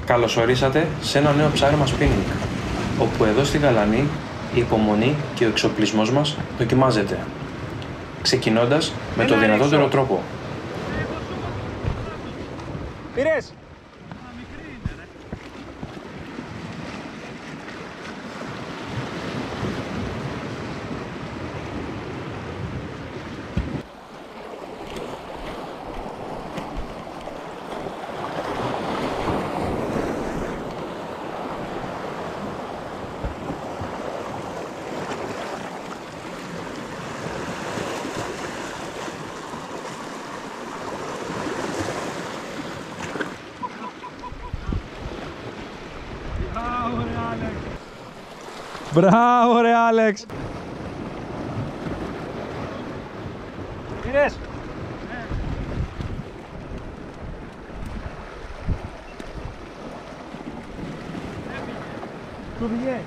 Καλωσορίσατε σε ένα νέο ψάρεμα spinning, όπου εδώ στη Γαλανή η υπομονή και ο εξοπλισμός μας δοκιμάζεται, ξεκινώντας με το δυνατότερο τρόπο. Πήρες! Μπράβο ρε Άλεξ! Πήρες! Του βγαίνει!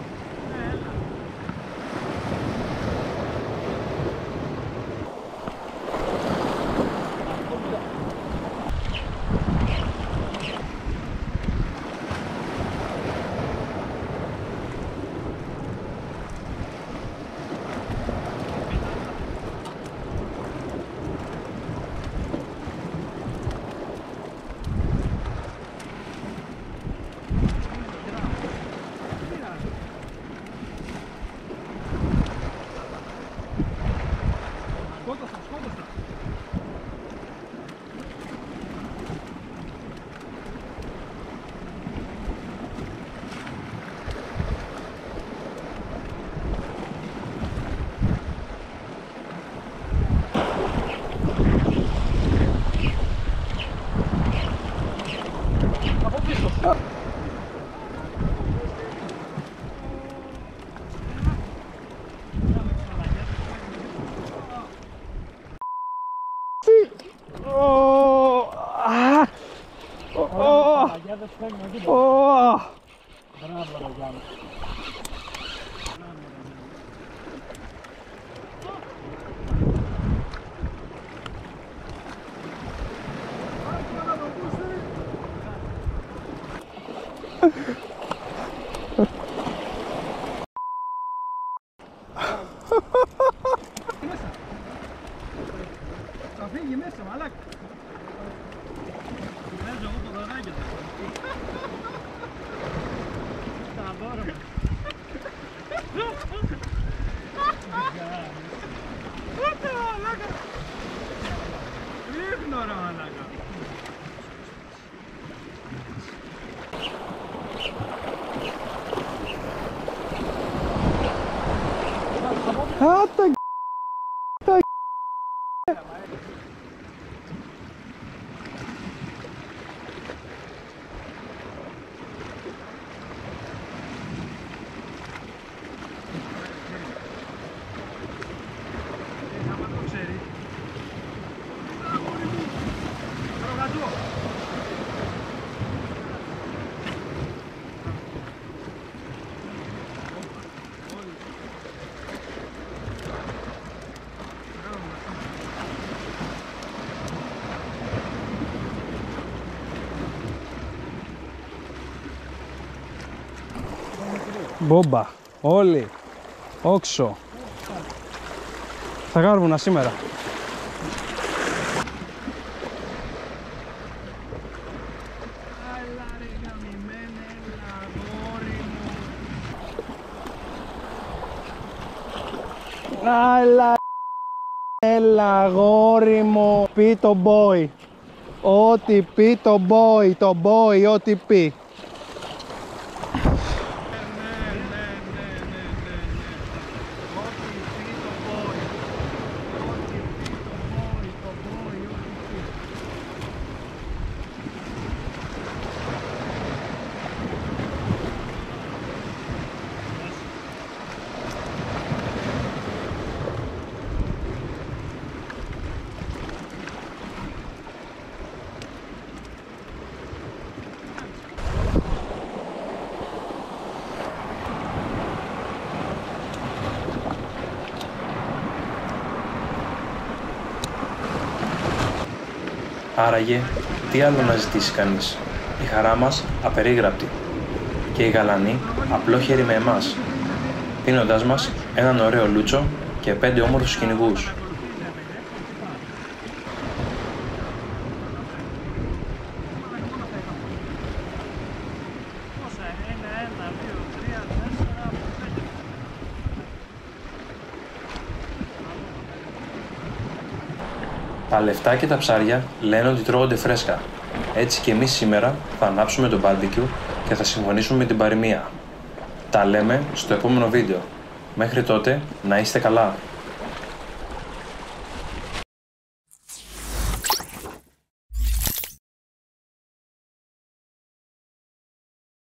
Θα φύγει μέσα, μαλάκα. Παίζω εγώ το δωράκι του. Τα δώρο. Ούτε μαλάκα. Ρίχνω ρε μαλάκα. Άτα μπόμπα, όλοι, όξο. Θα κάνουμε σήμερα. Έλα, έλα αγόρι μου, πει το boy. Ό,τι πει το boy, ό,τι πει. Άραγε, τι άλλο να ζητήσει κανείς. η χαρά μας απερίγραπτη και η γαλανή απλόχερη με εμάς, δίνοντάς μας έναν ωραίο λούτσο και 5 όμορφους κυνηγούς. Τα λεφτά και τα ψάρια λένε ότι τρώγονται φρέσκα. Έτσι και εμείς σήμερα θα ανάψουμε το barbecue και θα συμφωνήσουμε με την παροιμία. Τα λέμε στο επόμενο βίντεο. Μέχρι τότε να είστε καλά.